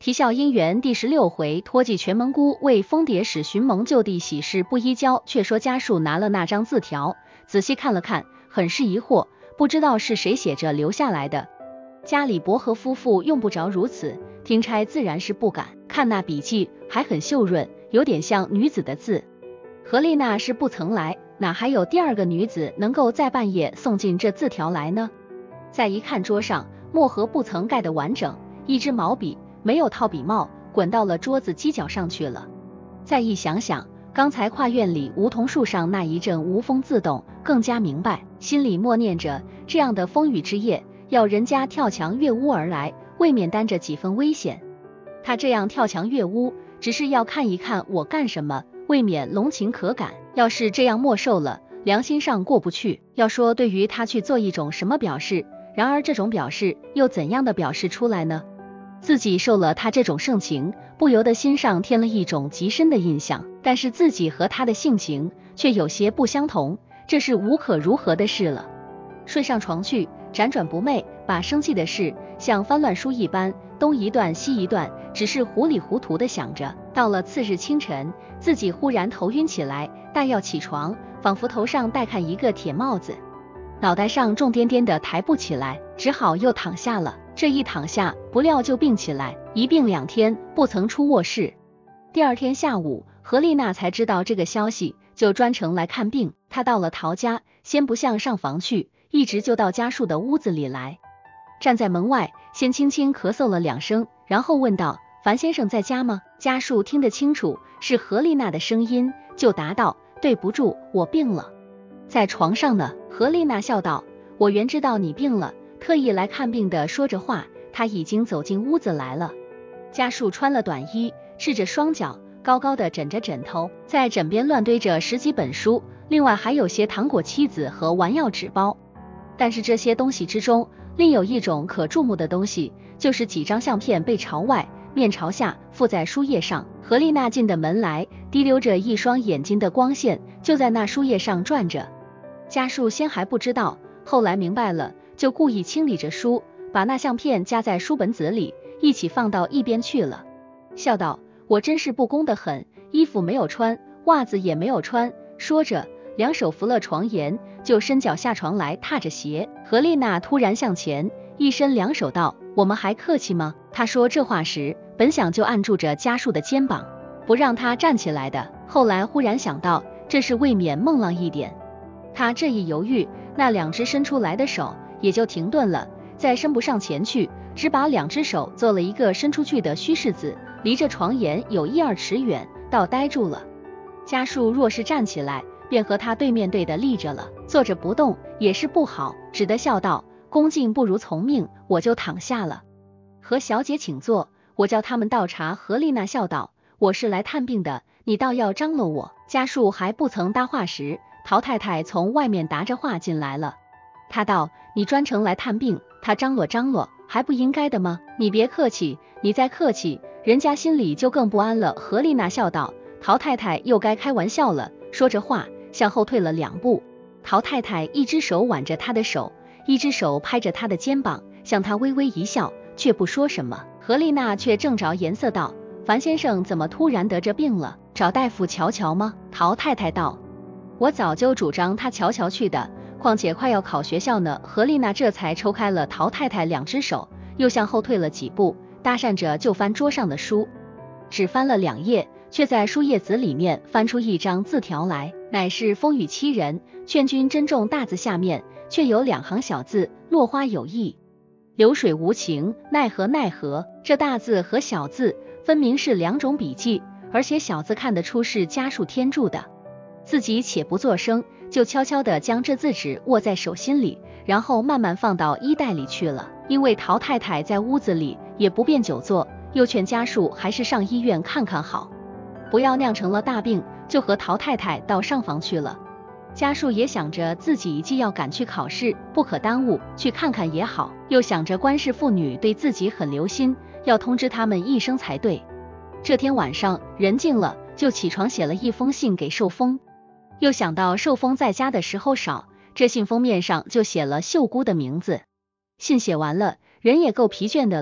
啼笑姻缘第16回，托寄全蒙姑为疯蝶使寻蒙就地喜事不依交。却说家树拿了那张字条，仔细看了看，很是疑惑，不知道是谁写着留下来的。家里伯和夫妇用不着如此，听差自然是不敢。看那笔迹还很秀润，有点像女子的字。何丽娜是不曾来，哪还有第二个女子能够在半夜送进这字条来呢？再一看桌上，墨盒不曾盖得完整，一支毛笔没有套笔帽，滚到了桌子犄角上去了。再一想想，刚才跨院里梧桐树上那一阵无风自动，更加明白，心里默念着，这样的风雨之夜，要人家跳墙越屋而来，未免担着几分危险。他这样跳墙越屋，只是要看一看我干什么，未免浓情可感。要是这样没收了，良心上过不去。要说对于他去做一种什么表示，然而这种表示又怎样的表示出来呢？自己受了他这种盛情，不由得心上添了一种极深的印象，但是自己和他的性情却有些不相同，这是无可如何的事了。睡上床去，辗转不寐，把生气的事像翻乱书一般，东一段西一段，只是糊里糊涂的想着。到了次日清晨，自己忽然头晕起来，待要起床，仿佛头上戴看一个铁帽子，脑袋上重颠颠的抬不起来，只好又躺下了。这一躺下，不料就病起来，一病2天，不曾出卧室。第二天下午，何丽娜才知道这个消息，就专程来看病。她到了陶家，先不向上房去，一直就到家树的屋子里来，站在门外，先轻轻咳嗽了2声，然后问道：樊先生在家吗？家树听得清楚是何丽娜的声音，就答道：对不住，我病了，在床上呢。何丽娜笑道：我原知道你病了，特意来看病的。说着话，他已经走进屋子来了。家树穿了短衣，赤着双脚，高高的枕着枕头，在枕边乱堆着10几本书，另外还有些糖果妻子和丸药纸包。但是这些东西之中，另有一种可注目的东西，就是几张相片背朝外，面朝下附在书页上。何丽娜进的门来，滴溜着一双眼睛的光线，就在那书页上转着。家树先还不知道，后来明白了，就故意清理着书，把那相片夹在书本子里，一起放到一边去了，笑道：我真是不公得很，衣服没有穿，袜子也没有穿。说着2手扶了床沿，就伸脚下床来，踏着鞋。何丽娜突然向前一伸2手道：我们还客气吗？她说这话时，本想就按住着家树的肩膀，不让他站起来的，后来忽然想到，这是未免梦浪一点。他这一犹豫，那2只伸出来的手也就停顿了，再伸不上前去，只把2只手做了一个伸出去的虚式子，离着床沿有1-2尺远，倒呆住了。家树若是站起来，便和他对面对的立着了，坐着不动也是不好，只得笑道：恭敬不如从命，我就躺下了。何小姐请坐，我叫他们倒茶。何丽娜笑道：我是来探病的，你倒要张罗我。家树还不曾搭话时，陶太太从外面答着话进来了。她道：你专程来探病，他张罗张罗还不应该的吗？你别客气，你再客气，人家心里就更不安了。何丽娜笑道：陶太太又该开玩笑了。说着话，向后退了2步。陶太太一只手挽着他的手，一只手拍着他的肩膀，向他微微一笑，却不说什么。何丽娜却正着颜色道：樊先生怎么突然得这病了？找大夫瞧瞧吗？陶太太道：我早就主张他瞧瞧去的，况且快要考学校呢。何丽娜这才抽开了陶太太2只手，又向后退了几步，搭讪着就翻桌上的书，只翻了2页，却在书页子里面翻出一张字条来，乃是风雨欺人，劝君珍重大字下面却有2行小字，落花有意，流水无情，奈何奈何。这大字和小字分明是2种笔迹，而且小字看得出是家树添注的。自己且不作声，就悄悄地将这字纸握在手心里，然后慢慢放到衣袋里去了。因为陶太太在屋子里也不便久坐，又劝家树还是上医院看看好，不要酿成了大病，就和陶太太到上房去了。家树也想着自己既要赶去考试，不可耽误，去看看也好，又想着关氏父女对自己很留心，要通知他们一声才对。这天晚上人静了，就起床写了一封信给寿丰，又想到寿丰在家的时候少，这信封面上就写了秀姑的名字。信写完了，人也够疲倦的了，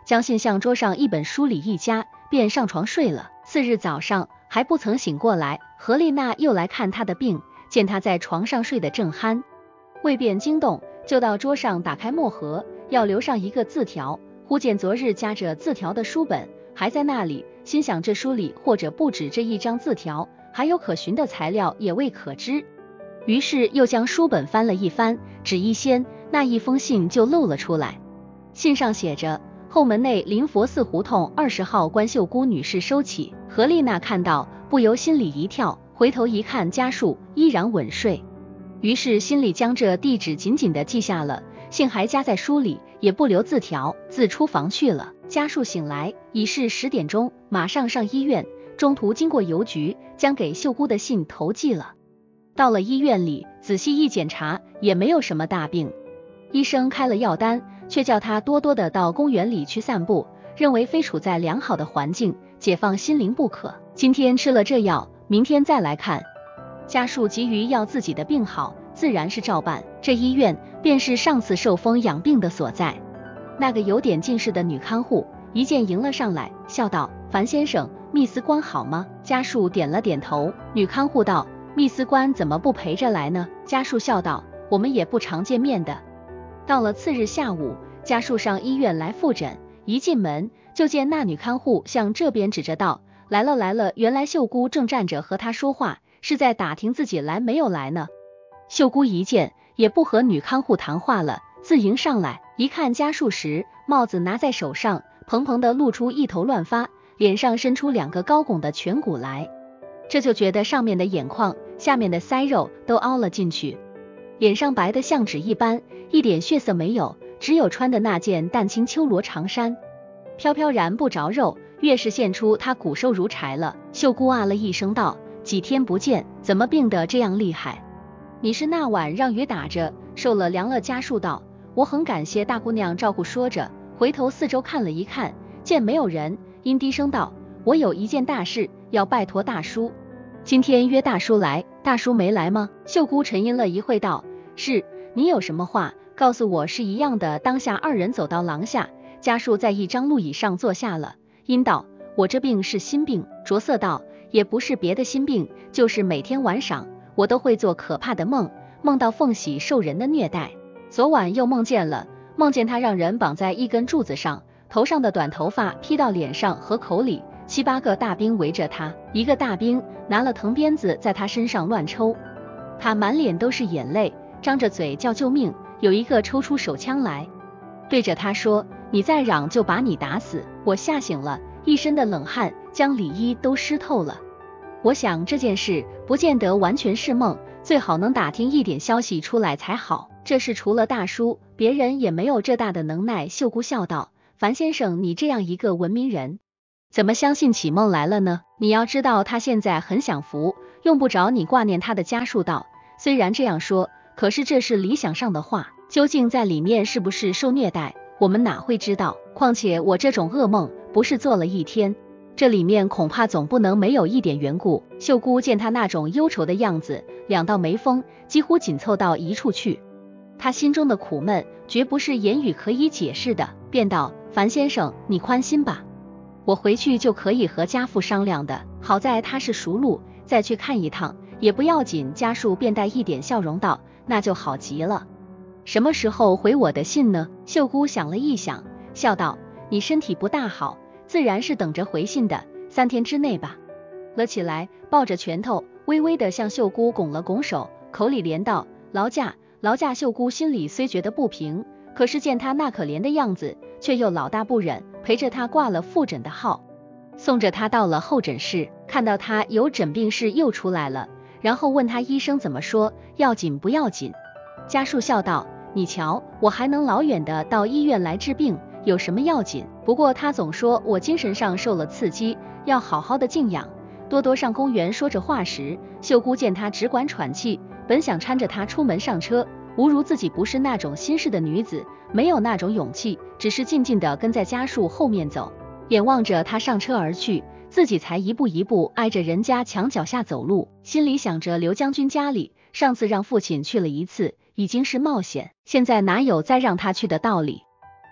将信向桌上一本书里一夹，便上床睡了。次日早上还不曾醒过来，何丽娜又来看他的病，见他在床上睡得正酣，未便惊动，就到桌上打开墨盒，要留上一个字条。忽见昨日夹着字条的书本还在那里，心想这书里或者不止这一张字条，还有可寻的材料也未可知。于是又将书本翻了一翻，纸一掀，那一封信就露了出来。信上写着：后门内临佛寺胡同20号关秀姑女士收起。何丽娜看到，不由心里一跳，回头一看家树依然稳睡，于是心里将这地址紧紧地记下了，信还夹在书里，也不留字条，自出房去了。家树醒来已是10点钟，马上上医院，中途经过邮局，将给秀姑的信投寄了。到了医院里，仔细一检查，也没有什么大病，医生开了药单，却叫他多多的到公园里去散步，认为非处在良好的环境，解放心灵不可。今天吃了这药，明天再来看。家树急于要自己的病好，自然是照办。这医院便是上次受风养病的所在。那个有点近视的女看护一见迎了上来，笑道：樊先生，密司官好吗？家树点了点头。女看护道：密司官怎么不陪着来呢？家树笑道：我们也不常见面的。到了次日下午，家树上医院来复诊，一进门就见那女看护向这边指着道：来了来了。原来秀姑正站着和他说话，是在打听自己来没有来呢。秀姑一见，也不和女看护谈话了，自迎上来，一看家树时，帽子拿在手上，蓬蓬的露出一头乱发，脸上伸出2个高拱的颧骨来，这就觉得上面的眼眶，下面的腮肉都凹了进去，脸上白得像纸一般，一点血色没有，只有穿的那件淡青秋罗长衫，飘飘然不着肉，越是现出他骨瘦如柴了。秀姑啊了一声道：几天不见，怎么病得这样厉害？你是那晚让雨打着，受了凉了？家树道：我很感谢大姑娘照顾。说着，回头四周看了一看，见没有人，因低声道：我有一件大事要拜托大叔。今天约大叔来，大叔没来吗？秀姑沉吟了一会道：是，你有什么话告诉我是一样的。当下2人走到廊下，家树在一张路椅上坐下了，因道：我这病是心病。着色道：也不是别的心病，就是每天晚上我都会做可怕的梦，梦到凤喜受人的虐待。昨晚又梦见他让人绑在一根柱子上，头上的短头发披到脸上和口里，7、8个大兵围着他，一个大兵拿了藤鞭子在他身上乱抽，他满脸都是眼泪，张着嘴叫救命。有一个抽出手枪来，对着他说：你再嚷就把你打死。我吓醒了，一身的冷汗将里衣都湿透了。我想这件事不见得完全是梦，最好能打听一点消息出来才好。这事除了大叔，别人也没有这大的能耐。秀姑笑道：樊先生，你这样一个文明人，怎么相信起梦来了呢？你要知道他现在很享福，用不着你挂念他的。家树道：虽然这样说，可是这是理想上的话，究竟在里面是不是受虐待，我们哪会知道？况且我这种噩梦不是做了1天，这里面恐怕总不能没有一点缘故。秀姑见他那种忧愁的样子，2道眉峰几乎紧凑到一处去，他心中的苦闷绝不是言语可以解释的，便道：樊先生，你宽心吧，我回去就可以和家父商量的。好在他是熟路，再去看一趟也不要紧。家树便带一点笑容道：那就好极了。什么时候回我的信呢？秀姑想了一想，笑道：你身体不大好，自然是等着回信的，3天之内吧。了起来，抱着拳头微微的向秀姑拱了拱手，口里连道：劳驾劳驾。秀姑心里虽觉得不平，可是见他那可怜的样子，却又老大不忍，陪着他挂了复诊的号，送着他到了候诊室，看到他有诊病室又出来了，然后问他医生怎么说，要紧不要紧？家树笑道：你瞧，我还能老远的到医院来治病，有什么要紧？不过他总说我精神上受了刺激，要好好的静养，多多上公园。说着话时，秀姑见他只管喘气，本想搀着他出门上车，无如自己不是那种心事的女子，没有那种勇气，只是静静的跟在家树后面走，眼望着他上车而去，自己才一步一步挨着人家墙脚下走路，心里想着刘将军家里，上次让父亲去了1次，已经是冒险，现在哪有再让他去的道理？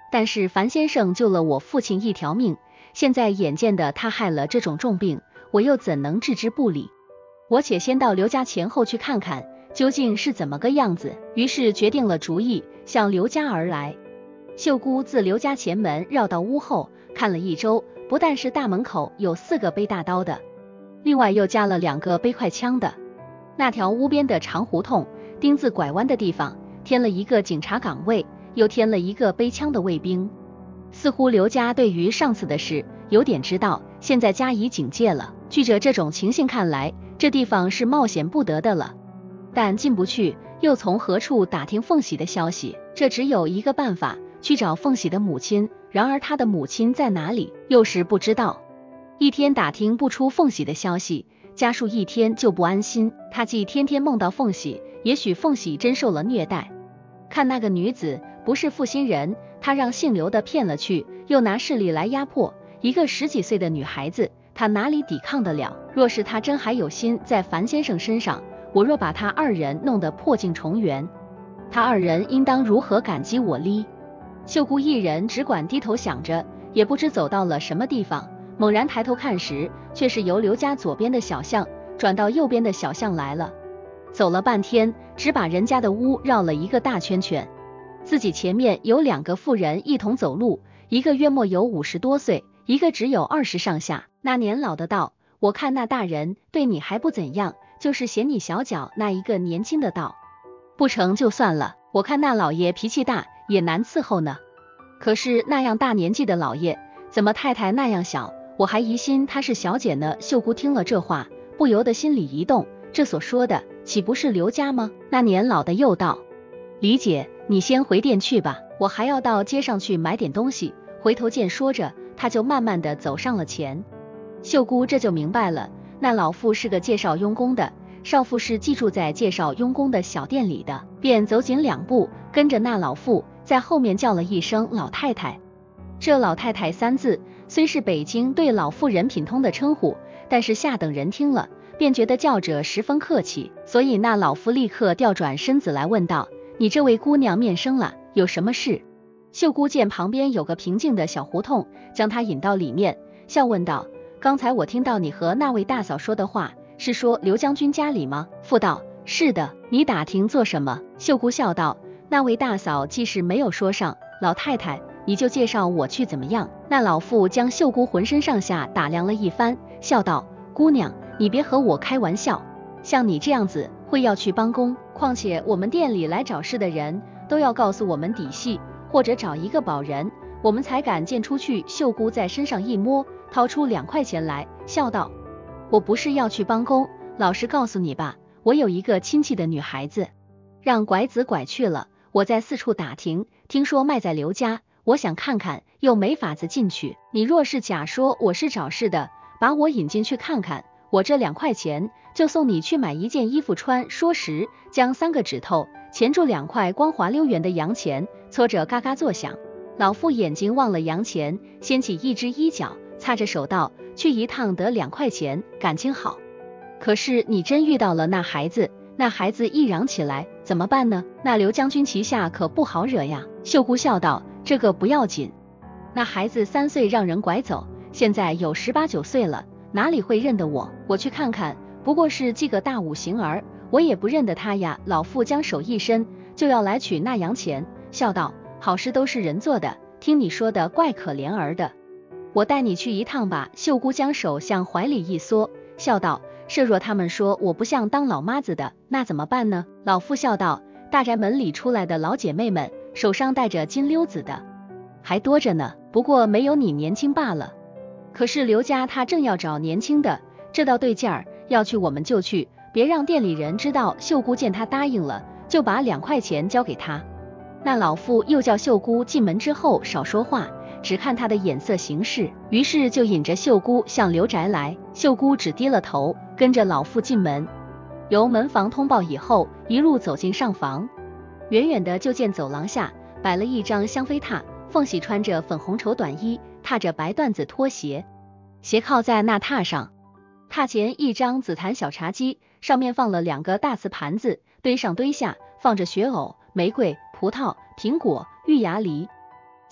但是樊先生救了我父亲一条命，现在眼见的他害了这种重病，我又怎能置之不理？我且先到刘家前后去看看究竟是怎么个样子。于是决定了主意，向刘家而来。秀姑自刘家前门绕到屋后，看了一周，不但是大门口有4个背大刀的，另外又加了2个背快枪的。那条屋边的长胡同丁字拐弯的地方添了一个警察岗位，又添了一个背枪的卫兵。似乎刘家对于上次的事有点知道，现在加以警戒了。据着这种情形看来，这地方是冒险不得的了。但进不去，又从何处打听凤喜的消息？这只有一个办法，去找凤喜的母亲。然而他的母亲在哪里，又是不知道。一天打听不出凤喜的消息，家属一天就不安心。他既天天梦到凤喜，也许凤喜真受了虐待。看那个女子不是负心人，他让姓刘的骗了去，又拿势力来压迫一个10几岁的女孩子，他哪里抵抗得了？若是他真还有心在樊先生身上，我若把他2人弄得破镜重圆，他2人应当如何感激我哩？秀姑一人只管低头想着，也不知走到了什么地方，猛然抬头看时，却是由刘家左边的小巷转到右边的小巷来了。走了半天，只把人家的屋绕了一个大圈圈。自己前面有2个妇人一同走路，一个约莫有50多岁，一个只有20上下。那年老的道：我看那大人对你还不怎样，就是嫌你小脚。那一个年轻的道：不成就算了，我看那老爷脾气大，也难伺候呢。可是那样大年纪的老爷，怎么太太那样小？我还疑心她是小姐呢。秀姑听了这话，不由得心里一动，这所说的岂不是刘家吗？那年老的又道：李姐，你先回店去吧，我还要到街上去买点东西，回头见。说着，他就慢慢的走上了前。秀姑这就明白了，那老妇是个介绍佣工的，少妇是寄住在介绍佣工的小店里的，便走紧2步，跟着那老妇在后面叫了一声老太太。这老太太3字虽是北京对老妇人品通的称呼，但是下等人听了便觉得叫者十分客气，所以那老妇立刻调转身子来问道：你这位姑娘面生了，有什么事？秀姑见旁边有个平静的小胡同，将她引到里面，笑问道：刚才我听到你和那位大嫂说的话，是说刘将军家里吗？妇道：是的。你打听做什么？秀姑笑道：那位大嫂既是没有说上，老太太你就介绍我去怎么样？那老妇将秀姑浑身上下打量了一番，笑道：姑娘，你别和我开玩笑，像你这样子会要去帮工，况且我们店里来找事的人都要告诉我们底细，或者找一个保人，我们才敢见出去。秀姑在身上一摸，掏出2块钱来，笑道：我不是要去帮工，老实告诉你吧，我有一个亲戚的女孩子，让拐子拐去了，我在4处打听，听说卖在刘家，我想看看，又没法子进去。你若是假说我是找事的，把我引进去看看，我这2块钱就送你去买一件衣服穿。说时，将3个指头钳住2块光滑溜圆的洋钱，搓着嘎嘎作响。老妇眼睛望了洋钱，掀起一只衣角，擦着手道：去一趟得2块钱，感情好。可是你真遇到了那孩子，那孩子一嚷起来怎么办呢？那刘将军旗下可不好惹呀。秀姑笑道：这个不要紧，那孩子3岁让人拐走，现在有18、19岁了，哪里会认得我？我去看看，不过是记个大5行儿，我也不认得他呀。老妇将手一伸，就要来取那洋钱，笑道：好事都是人做的，听你说的怪可怜儿的，我带你去一趟吧。秀姑将手向怀里一缩，笑道：设若他们说我不像当老妈子的，那怎么办呢？老妇笑道：大宅门里出来的老姐妹们，手上戴着金溜子的还多着呢，不过没有你年轻罢了。可是刘家他正要找年轻的，这道对劲儿，要去我们就去，别让店里人知道。秀姑见他答应了，就把2块钱交给他。那老妇又叫秀姑进门之后少说话，只看他的眼色行事，于是就引着秀姑向刘宅来。秀姑只低了头，跟着老妇进门。由门房通报以后，一路走进上房，远远的就见走廊下摆了一张香妃榻，凤喜穿着粉红绸短衣，踏着白缎子拖鞋，斜靠在那榻上。榻前一张紫檀小茶几，上面放了2个大瓷盘子，堆上堆下放着雪藕、玫瑰、葡萄、苹果、玉芽梨。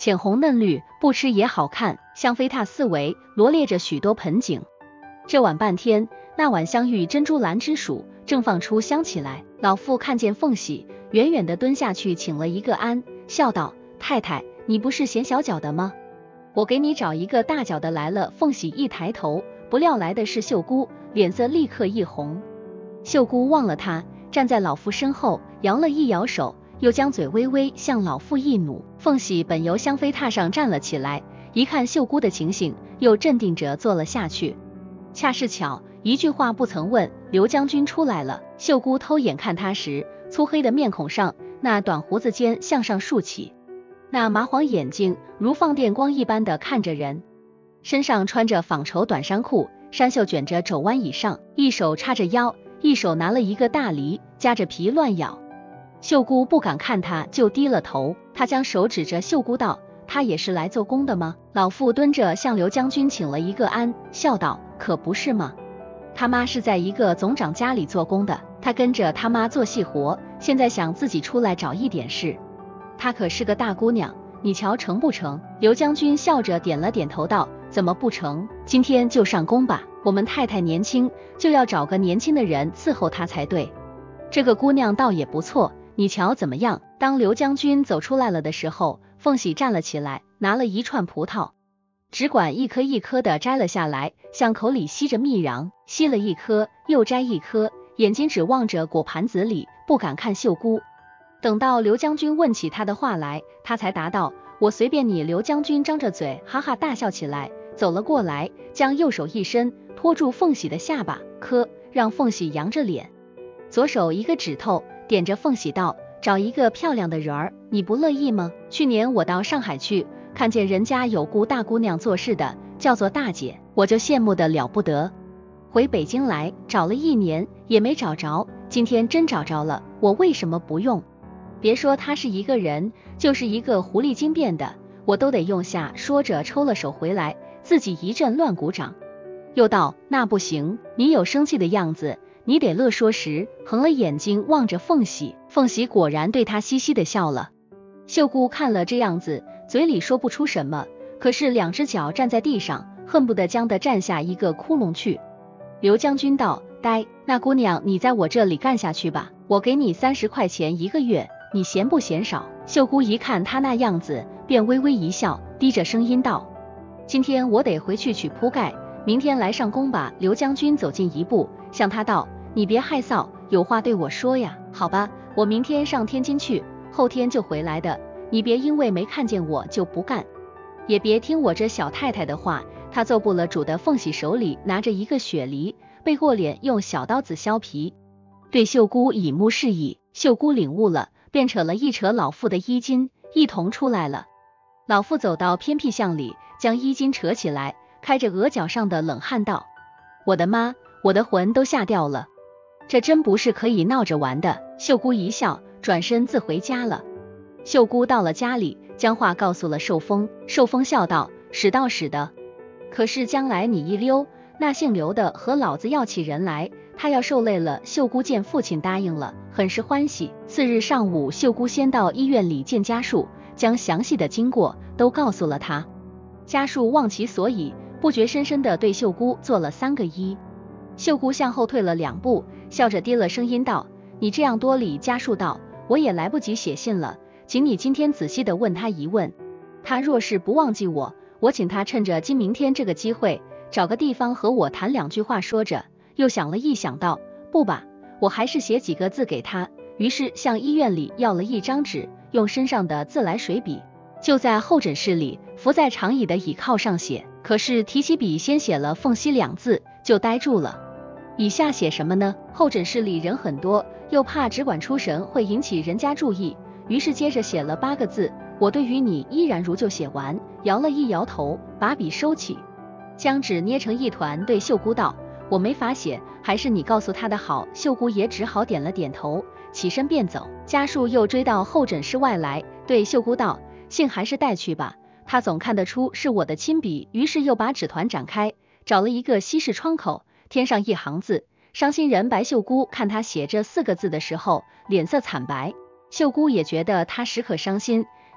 浅红嫩绿，不吃也好看，香飞塔四围罗列着许多盆景。这晚半天，那碗香芋珍珠兰之薯正放出香起来。老妇看见凤喜，远远地蹲下去请了一个安，笑道：太太，你不是嫌小脚的吗？我给你找一个大脚的来了。凤喜一抬头，不料来的是秀姑，脸色立刻一红。秀姑望了他，站在老妇身后，摇了一摇手，又将嘴微微向老妇一努。凤喜本由香妃榻上站了起来，一看秀姑的情形，又镇定着坐了下去。恰是巧，一句话不曾问，刘将军出来了。秀姑偷眼看他时，粗黑的面孔上那短胡子尖向上竖起，那麻黄眼睛如放电光一般的看着人，身上穿着纺绸短衫裤，衫袖卷着肘弯以上，一手叉着腰，一手拿了一个大梨，夹着皮乱咬。秀姑不敢看他，就低了头。他将手指着秀姑道：他也是来做工的吗？老妇蹲着向刘将军请了一个安，笑道：可不是吗？他妈是在一个总长家里做工的，他跟着他妈做细活，现在想自己出来找一点事。她可是个大姑娘，你瞧成不成？刘将军笑着点了点头道：怎么不成？今天就上工吧，我们太太年轻，就要找个年轻的人伺候她才对。这个姑娘倒也不错，你瞧怎么样？当刘将军走出来了的时候，凤喜站了起来，拿了一串葡萄，只管一颗一颗的摘了下来，向口里吸着蜜瓤，吸了一颗又摘一颗，眼睛只望着果盘子里，不敢看秀姑。等到刘将军问起他的话来，他才答道：我随便你。刘将军张着嘴哈哈大笑起来，走了过来，将右手一伸，托住凤喜的下巴，让凤喜扬着脸，左手一个指头点着凤喜道：找一个漂亮的人儿，你不乐意吗？去年我到上海去，看见人家有雇大姑娘做事的，叫做大姐，我就羡慕的了不得。回北京来找了1年也没找着，今天真找着了，我为什么不用？别说他是一个人，就是一个狐狸精变的，我都得用下。说着抽了手回来，自己一阵乱鼓掌。又道：那不行，你有生气的样子，你得乐说时，横了眼睛望着凤喜。凤喜果然对他嘻嘻的笑了。秀姑看了这样子，嘴里说不出什么，可是2只脚站在地上，恨不得将的站下一个窟窿去。刘将军道：呆，那姑娘你在我这里干下去吧，我给你30块钱1个月，你嫌不嫌少？秀姑一看他那样子，便微微一笑，低着声音道：今天我得回去取铺盖，明天来上工吧。刘将军走近一步，向他道：你别害臊，有话对我说呀。好吧，我明天上天津去，后天就回来的，你别因为没看见我就不干，也别听我这小太太的话。他奏不了主的凤喜手里拿着一个雪梨，背过脸用小刀子削皮，对秀姑以目示意。秀姑领悟了，便扯了一扯老妇的衣襟，一同出来了。老妇走到偏僻巷里，将衣襟扯起来，开着额角上的冷汗道：我的妈，我的魂都吓掉了，这真不是可以闹着玩的。秀姑一笑，转身自回家了。秀姑到了家里，将话告诉了寿丰。寿丰笑道：使道使的，可是将来你一溜，那姓刘的和老子要起人来，他要受累了。秀姑见父亲答应了，很是欢喜。次日上午，秀姑先到医院里见家属，将详细的经过都告诉了他。家属忘其所以，不觉深深地对秀姑做了3个揖。秀姑向后退了2步，笑着低了声音道：你这样多礼。家属道：我也来不及写信了，请你今天仔细的问他一问，他若是不忘记我请他趁着今明天这个机会，找个地方和我谈2句话。说着又想了一想道：不吧，我还是写几个字给他。于是向医院里要了一张纸，用身上的自来水笔，就在候诊室里伏在长椅的倚靠上写。可是提起笔先写了凤溪2字，就呆住了。以下写什么呢？候诊室里人很多，又怕只管出神会引起人家注意，于是接着写了8个字：我对于你依然如旧。写完，摇了一摇头，把笔收起，将纸捏成一团，对秀姑道：我没法写，还是你告诉他的好。秀姑也只好点了点头，起身便走。家属又追到候诊室外来，对秀姑道：信还是带去吧，他总看得出是我的亲笔。于是又把纸团展开，找了一个西式窗口，添上一行字：伤心人。白秀姑看他写这4个字的时候，脸色惨白。秀姑也觉得他实可伤心，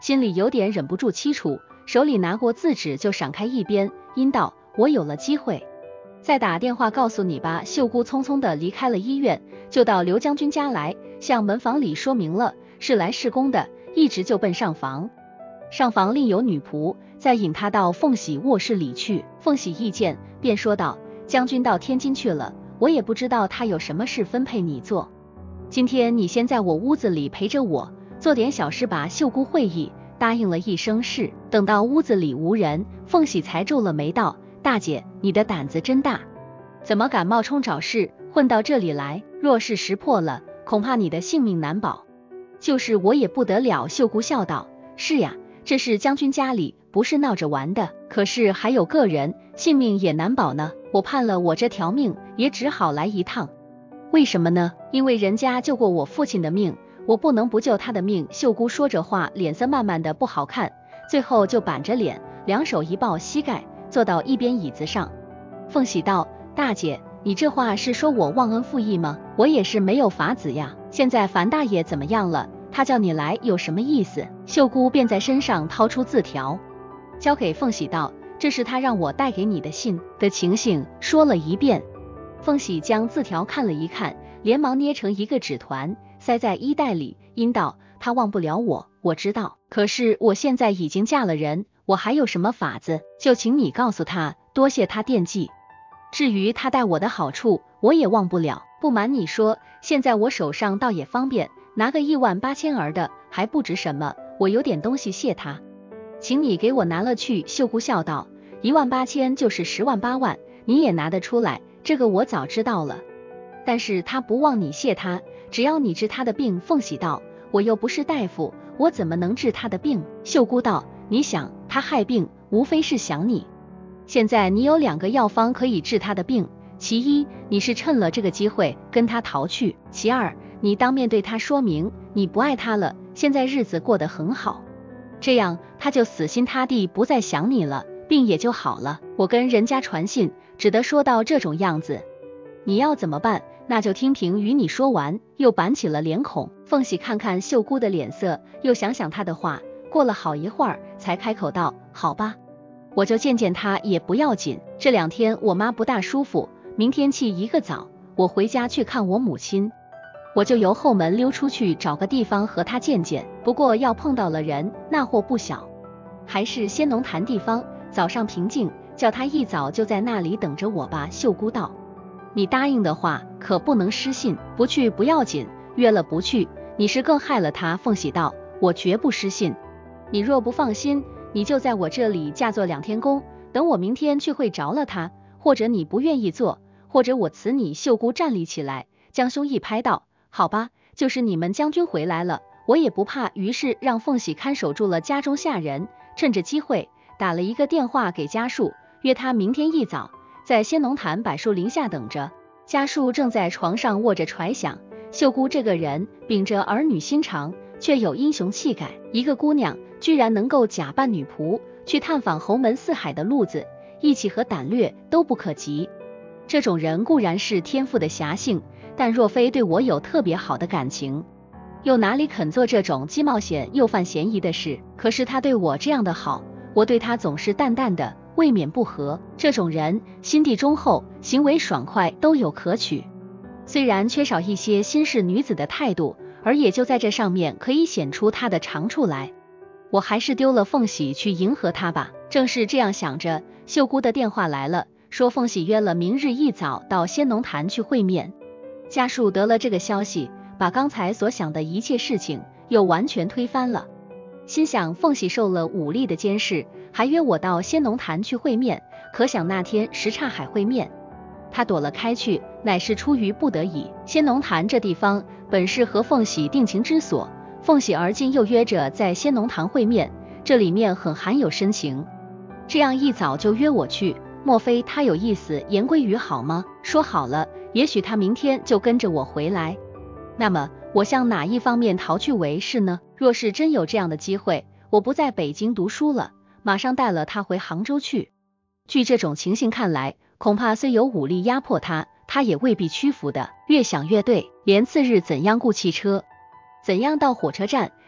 心里有点忍不住凄楚，手里拿过字纸就闪开一边，阴道：我有了机会。再打电话告诉你吧。秀姑匆匆地离开了医院，就到刘将军家来，向门房里说明了是来试工的，一直就奔上房。上房另有女仆再引他到凤喜卧室里去。凤喜一见便说道：将军到天津去了，我也不知道他有什么事分配你做，今天你先在我屋子里陪着我，做点小事吧。秀姑会意，答应了一声是。等到屋子里无人，凤喜才皱了眉道：大姐，你的胆子真大，怎么敢冒充找事混到这里来？若是识破了，恐怕你的性命难保。就是我也不得了。秀姑笑道：是呀，这是将军家里，不是闹着玩的，可是还有个人性命也难保呢。我盼了我这条命，也只好来一趟。为什么呢？因为人家救过我父亲的命，我不能不救他的命。秀姑说着话，脸色慢慢的不好看，最后就板着脸，两手一抱膝盖，坐到一边椅子上。凤喜道：大姐，你这话是说我忘恩负义吗？我也是没有法子呀。现在樊大爷怎么样了？他叫你来有什么意思？秀姑便在身上掏出字条，交给凤喜道：这是他让我带给你的信的情形，说了一遍。凤喜将字条看了一看，连忙捏成一个纸团，塞在衣袋里，阴道：他忘不了我，我知道，可是我现在已经嫁了人，我还有什么法子？就请你告诉他，多谢他惦记。至于他待我的好处，我也忘不了。不瞒你说，现在我手上倒也方便，拿个18000儿的还不值什么，我有点东西谢他，请你给我拿了去。秀姑笑道：18000就是10.8万，你也拿得出来，这个我早知道了。但是他不忘你谢他，只要你治他的病。凤喜道：我又不是大夫，我怎么能治他的病？秀姑道：你想他害病，无非是想你。现在你有2个药方可以治他的病，其一，你是趁了这个机会跟他逃去；其二，你当面对他说明你不爱他了，现在日子过得很好，这样他就死心塌地不再想你了，病也就好了。我跟人家传信，只得说到这种样子，你要怎么办？那就听凭与你说完，又板起了脸孔。凤喜看看秀姑的脸色，又想想他的话，过了好一会儿，才开口道：好吧，我就见见他也不要紧。这2天我妈不大舒服，明天起一个早，我回家去看我母亲，我就由后门溜出去，找个地方和他见见。不过要碰到了人，那祸不小，还是仙农坛地方，早上平静，叫他一早就在那里等着我吧。秀姑道：你答应的话可不能失信，不去不要紧，约了不去，你是更害了他。凤喜道：我绝不失信，你若不放心，你就在我这里假做2天工，等我明天去会着了他，或者你不愿意做，或者我辞你。秀姑站立起来，将胸一拍道：好吧，就是你们将军回来了，我也不怕。于是让凤喜看守住了家中下人，趁着机会打了一个电话给家树，约他明天一早在仙农坛柏树林下等着。家树正在床上卧着揣想，秀姑这个人秉着儿女心肠，却有英雄气概，一个姑娘居然能够假扮女仆去探访侯门四海的路子，义气和胆略都不可及。这种人固然是天赋的侠性，但若非对我有特别好的感情，又哪里肯做这种既冒险又犯嫌疑的事？可是他对我这样的好，我对他总是淡淡的，未免不和。这种人心地忠厚，行为爽快，都有可取，虽然缺少一些新式女子的态度，而也就在这上面可以显出他的长处来。我还是丢了凤喜去迎合他吧。正是这样想着，秀姑的电话来了，说凤喜约了明日一早到仙农坛去会面。家树得了这个消息，把刚才所想的一切事情又完全推翻了，心想凤喜受了武力的监视，还约我到仙农坛去会面，可想那天什刹海会面，他躲了开去，乃是出于不得已。仙农坛这地方本是和凤喜定情之所，凤喜而今又约着在仙农坛会面，这里面很含有深情。这样一早就约我去，莫非他有意思？言归于好吗？说好了，也许他明天就跟着我回来。那么我向哪一方面逃去为是呢？若是真有这样的机会，我不在北京读书了，马上带了他回杭州去。据这种情形看来，恐怕虽有武力压迫他，他也未必屈服的。越想越对，连次日怎样雇汽车，怎样到火车站，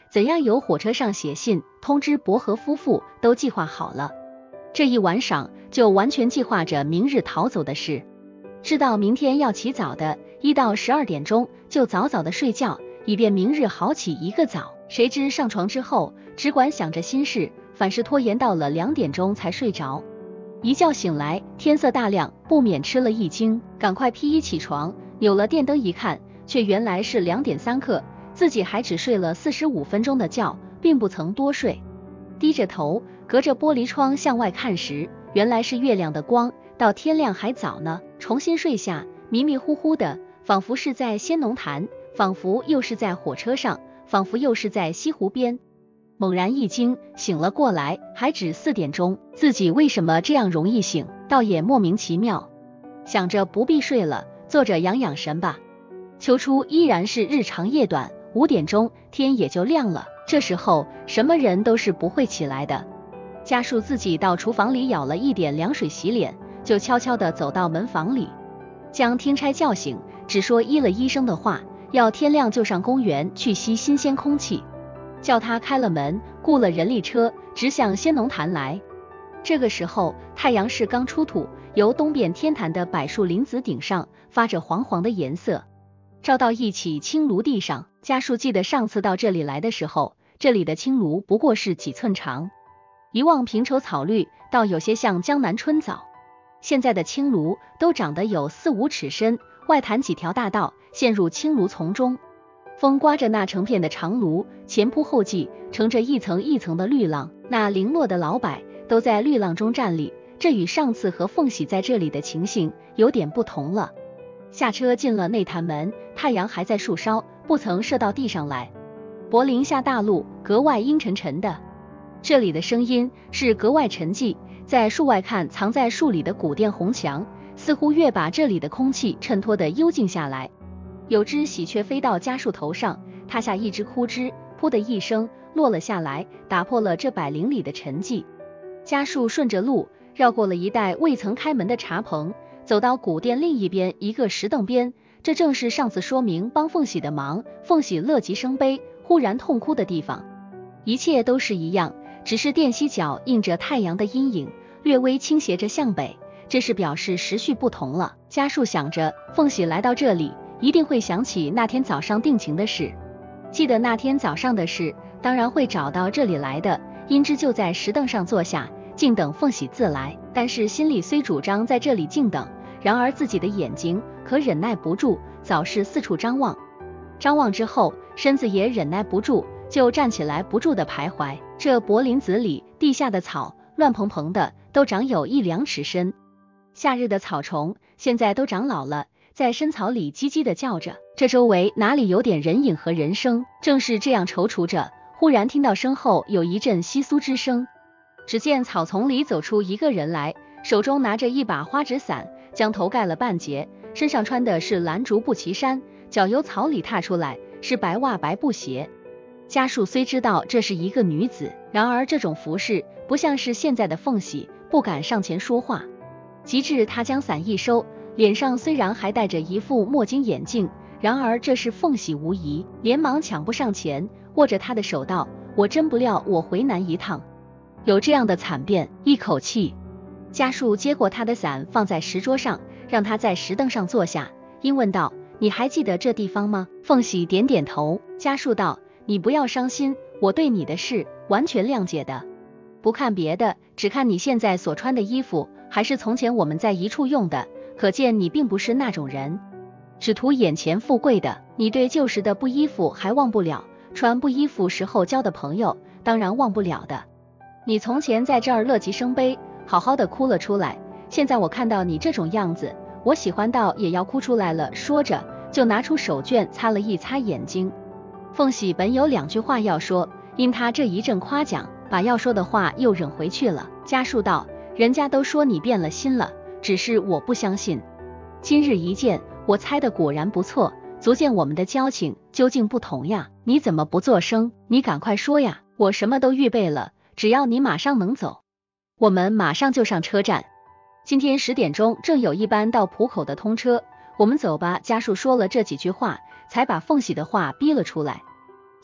怎样由火车上写信通知伯和夫妇都计划好了。这一晚上就完全计划着明日逃走的事，知道明天要起早的，1到12点钟就早早的睡觉，以便明日好起一个早。谁知上床之后只管想着心事，反是拖延到了2点钟才睡着。一觉醒来天色大亮，不免吃了一惊，赶快披衣起床，扭了电灯一看，却原来是2点3刻，自己还只睡了45分钟的觉，并不曾多睡。低着头隔着玻璃窗向外看时，原来是月亮的光，到天亮还早呢。重新睡下，迷迷糊糊的，仿佛是在仙农坛，仿佛又是在火车上，仿佛又是在西湖边。猛然一惊，醒了过来，还只4点钟，自己为什么这样容易醒，倒也莫名其妙。想着不必睡了，坐着养养神吧。秋初依然是日长夜短，5点钟天也就亮了，这时候什么人都是不会起来的。家树自己到厨房里舀了一点凉水洗脸，就悄悄地走到门房里，将听差叫醒，只说依了医生的话，要天亮就上公园去吸新鲜空气，叫他开了门，雇了人力车，直向仙农坛来。这个时候太阳是刚出土，由东边天坛的柏树林子顶上发着黄黄的颜色，照到一起青芦地上。家树记得上次到这里来的时候，这里的青芦不过是几寸长，一望平畴草绿，倒有些像江南春枣。现在的青芦都长得有4、5尺深，外弹几条大道陷入青芦丛中，风刮着那成片的长芦，前仆后继，乘着一层一层的绿浪，那零落的老柏都在绿浪中站立，这与上次和凤喜在这里的情形有点不同了。下车进了内坛门，太阳还在树梢，不曾射到地上来。柏林下大路，格外阴沉沉的，这里的声音是格外沉寂，在树外看藏在树里的古殿红墙，似乎越把这里的空气衬托得幽静下来。有只喜鹊飞到家树头上，踏下一只枯枝，噗的一声落了下来，打破了这柏林里的沉寂。家树顺着路绕过了一带未曾开门的茶棚，走到古殿另一边一个石凳边，这正是上次说明帮凤喜的忙，凤喜乐极生悲，忽然痛哭的地方。一切都是一样，只是殿西角映着太阳的阴影，略微倾斜着向北，这是表示时序不同了。家树想着凤喜来到这里一定会想起那天早上定情的事，记得那天早上的事，当然会找到这里来的，因之就在石凳上坐下，静等凤喜自来。但是心里虽主张在这里静等，然而自己的眼睛可忍耐不住，早是四处张望，张望之后身子也忍耐不住，就站起来不住的徘徊。这柏林子里地下的草乱蓬蓬的，都长有1、2尺深，夏日的草虫现在都长老了，在深草里叽叽的叫着，这周围哪里有点人影和人声？正是这样踌躇着，忽然听到身后有一阵窸窣之声，只见草丛里走出一个人来，手中拿着一把花纸伞，将头盖了半截，身上穿的是蓝竹布旗衫，脚由草里踏出来，是白袜白布鞋。家树虽知道这是一个女子，然而这种服饰不像是现在的凤喜，不敢上前说话。及至他将伞一收，脸上虽然还戴着一副墨镜眼镜，然而这是凤喜无疑，连忙抢步上前，握着他的手道：“我真不料我回南一趟，有这样的惨变。”一口气，家树接过他的伞放在石桌上，让他在石凳上坐下，因问道：“你还记得这地方吗？”凤喜点点头。家树道：“你不要伤心，我对你的事完全谅解的，不看别的，只看你现在所穿的衣服，还是从前我们在一处用的，可见你并不是那种人，只图眼前富贵的。你对旧时的布衣服还忘不了，穿布衣服时候交的朋友当然忘不了的。你从前在这儿乐极生悲，好好的哭了出来，现在我看到你这种样子，我喜欢到也要哭出来了。”说着就拿出手绢擦了一擦眼睛。凤喜本有2句话要说，因他这一阵夸奖，把要说的话又忍回去了。家树道：“人家都说你变了心了，只是我不相信。今日一见，我猜的果然不错，足见我们的交情究竟不同呀。你怎么不作声？你赶快说呀，我什么都预备了，只要你马上能走，我们马上就上车站。今天10点钟正有一班到浦口的通车，我们走吧。”家树说了这几句话，才把凤喜的话逼了出来。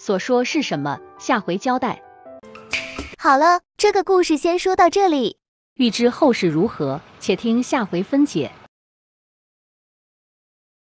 所说是什么？下回交代。 好了，这个故事先说到这里。 欲知后事如何，且听下回分解。